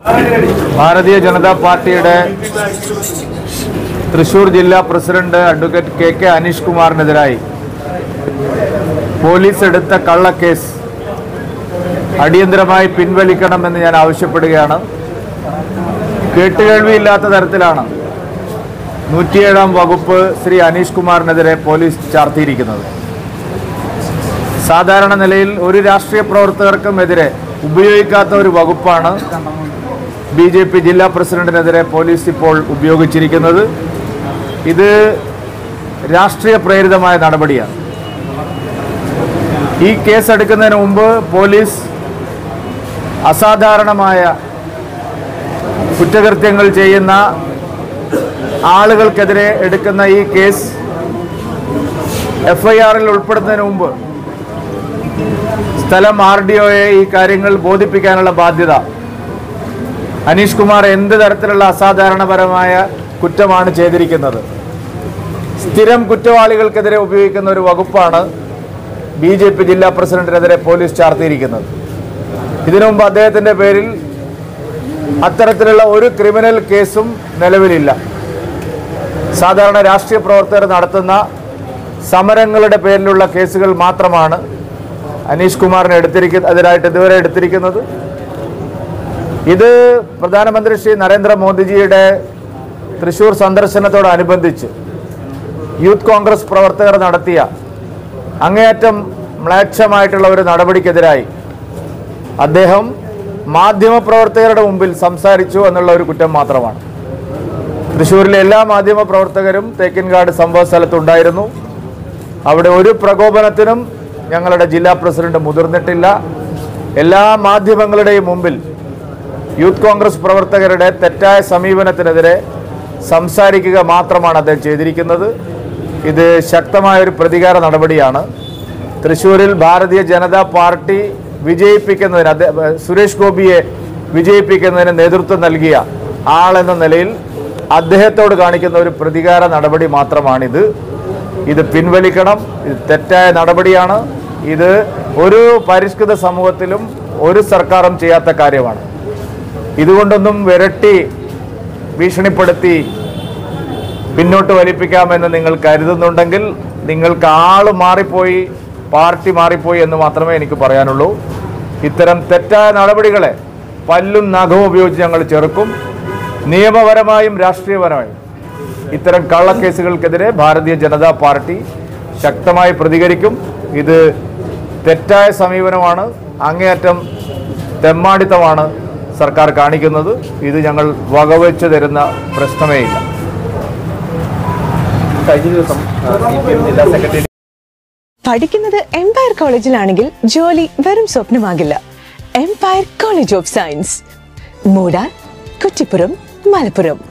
ഭാരതീയ ജനതാ പാർട്ടിയുടെ തൃശൂർ ജില്ലാ president advocate K Aneesh കുമാറിനെതിരായി പോലീസ് എടുത്ത കള്ളക്കേസ് അടിയന്തരമായി പിൻവലിക്കണമെന്ന് ഞാൻ ആവശ്യപ്പെടുകയാണ്. കേട്ടുകേൾവിയില്ലാത്ത തരത്തിലാണ് 107-ാം വകുപ്പ് ശ്രീ അനീഷ് കുമാറിനെതിരെ പോലീസ് ചാർത്തിയിരിക്കുന്നത്. സാധാരണ നിലയിൽ ഒരു രാഷ്ട്രീയ പ്രവർത്തകർക്കും എതിരെ ഉപയോഗിക്കാത്ത ഒരു വകുപ്പാണ് BJP ജില്ലാ പ്രസിഡന്റിനെതിരെ പോലീസ് ഇപ്പോൾ ഉപയോഗിച്ചിരിക്കുന്നത്. ഇത് രാഷ്ട്രീയ പ്രേരിതമായ നടപടിയാണ്. ഈ കേസ് എടുക്കുന്നതിന് മുമ്പ് പോലീസ് അസാധാരണമായ കുറ്റകൃത്യങ്ങൾ ചെയ്യുന്ന ആളുകൾക്കെതിരെ എടുക്കുന്ന ഈ കേസ് FIR-ൽ ഉൾപ്പെടുന്നതിന് മുമ്പ് സ്ഥലം RDOയെ ഈ കാര്യങ്ങൾ ബോധിപ്പിക്കാനുള്ള ബാധ്യത. അനീഷ് കുമാർ എന്ത് തരത്തിലുള്ള അസാധാരണപരമായ കുറ്റമാണ് ചെയ്തിരിക്കുന്നത്? സ്ഥിരം കുറ്റവാളികൾക്കെതിരെ ഉപയോഗിക്കുന്ന ഒരു വകുപ്പാണ് BJP ജില്ലാ പ്രസിഡന്റിനെതിരെ പോലീസ് ചാർത്തിയിരിക്കുന്നത്. ഇതിനു മുമ്പ് അദ്ദേഹത്തിൻ്റെ പേരിൽ അത്തരത്തിലുള്ള ഒരു ക്രിമിനൽ കേസും നിലവിലില്ല. സാധാരണ രാഷ്ട്രീയ പ്രവർത്തകർ നടത്തുന്ന സമരങ്ങളുടെ പേരിലുള്ള കേസുകൾ മാത്രമാണ് അനീഷ് കുമാറിന് എതിരായിട്ട് ഇതുവരെ എടുത്തിരിക്കുന്നത്. ഇത് പ്രധാനമന്ത്രി ശ്രീ നരേന്ദ്രമോദിജിയുടെ തൃശൂർ സന്ദർശനത്തോടനുബന്ധിച്ച് യൂത്ത് കോൺഗ്രസ് പ്രവർത്തകർ നടത്തിയ അങ്ങേയറ്റം മ്ലേച്ഛമായിട്ടുള്ള ഒരു നടപടിക്കെതിരായി അദ്ദേഹം മാധ്യമപ്രവർത്തകരുടെ മുമ്പിൽ സംസാരിച്ചു എന്നുള്ള ഒരു കുറ്റം മാത്രമാണ്. തൃശ്ശൂരിലെ എല്ലാ മാധ്യമപ്രവർത്തകരും തേക്കിൻകാട് സംഭവ സ്ഥലത്തുണ്ടായിരുന്നു. അവിടെ ഒരു പ്രകോപനത്തിനും ഞങ്ങളുടെ ജില്ലാ പ്രസിഡന്റ് മുതിർന്നിട്ടില്ല. എല്ലാ മാധ്യമങ്ങളുടെയും മുമ്പിൽ യൂത്ത് കോൺഗ്രസ് പ്രവർത്തകരുടെ തെറ്റായ സമീപനത്തിനെതിരെ സംസാരിക്കുക മാത്രമാണ് അദ്ദേഹം ചെയ്തിരിക്കുന്നത്. ഇത് ശക്തമായൊരു പ്രതികാര നടപടിയാണ്. തൃശ്ശൂരിൽ ഭാരതീയ ജനതാ പാർട്ടി വിജയിപ്പിക്കുന്നതിന് സുരേഷ് ഗോപിയെ വിജയിപ്പിക്കുന്നതിന് നേതൃത്വം നൽകിയ ആളെന്ന നിലയിൽ അദ്ദേഹത്തോട് കാണിക്കുന്ന ഒരു പ്രതികാര നടപടി മാത്രമാണിത്. ഇത് പിൻവലിക്കണം. ഇത് തെറ്റായ നടപടിയാണ്. ഇത് ഒരു പരിഷ്കൃത സമൂഹത്തിലും ഒരു സർക്കാരും ചെയ്യാത്ത കാര്യമാണ്. ഇതുകൊണ്ടൊന്നും വിരട്ടി ഭീഷണിപ്പെടുത്തി പിന്നോട്ട് വലിപ്പിക്കാമെന്ന് നിങ്ങൾ കരുതുന്നുണ്ടെങ്കിൽ നിങ്ങൾക്ക് ആള് മാറിപ്പോയി, പാർട്ടി മാറിപ്പോയി എന്ന് മാത്രമേ എനിക്ക് പറയാനുള്ളൂ. ഇത്തരം തെറ്റായ നടപടികളെ പല്ലും നഖവും ഉപയോഗിച്ച് ഞങ്ങൾ ചെറുക്കും. നിയമപരമായും രാഷ്ട്രീയപരമായും ഇത്തരം കള്ളക്കേസുകൾക്കെതിരെ ഭാരതീയ ജനതാ പാർട്ടി ശക്തമായി പ്രതികരിക്കും. ഇത് തെറ്റായ സമീപനമാണ്, അങ്ങേയറ്റം തെമ്മാടിത്തമാണ് സർക്കാർ കാണിക്കുന്നത്. ഇത് ഞങ്ങൾ വകവെച്ചു തരുന്ന പ്രശ്നമേയില്ല. പഠിക്കുന്നത് എംപയർ കോളേജിലാണെങ്കിൽ ജോലി വെറും സ്വപ്നമാകില്ല. എംപയർ കോളേജ് ഓഫ് സയൻസ്, മൂടാർ, കുറ്റിപ്പുറം, മലപ്പുറം.